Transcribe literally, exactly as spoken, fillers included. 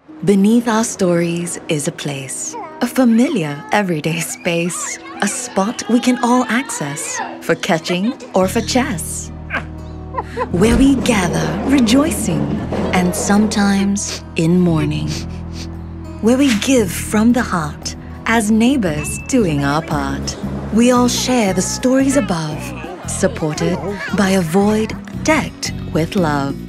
Beneath our stories is a place, a familiar everyday space, a spot we can all access for catching or for chess, where we gather rejoicing and sometimes in mourning, where we give from the heart as neighbors doing our part. We all share the stories above, supported by a void decked with love.